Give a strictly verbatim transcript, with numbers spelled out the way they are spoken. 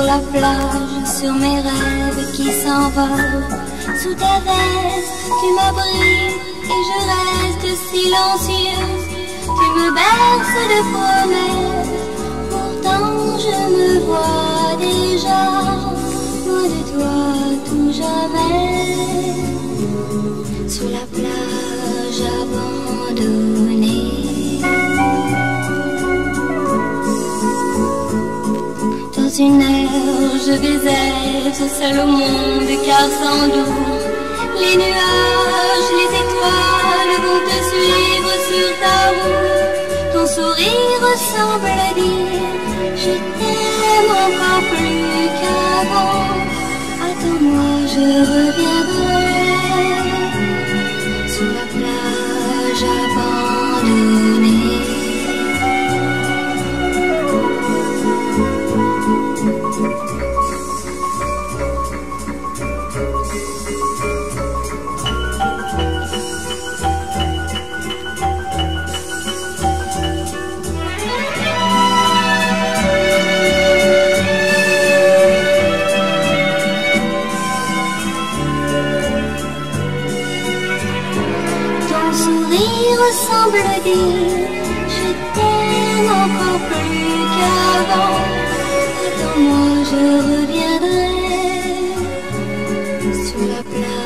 la plage, sur mes rêves qui s'envolent. Sous ta veste, tu m'abrites et je reste silencieux. Tu me berces de promesses, pourtant je me vois déjà loin de toi tout jamais. Sur la plage abandonnée, dans une heure je vais être seule au monde, car sans doute les nuages, les étoiles vont te suivre sur ta route. Ton sourire semble dire je t'aime encore plus qu'avant. Attends-moi, je reviendrai. Sur la plage abandonnée, semble dire je t'aime encore plus qu'avant. Attends-moi, je reviendrai sur la plage.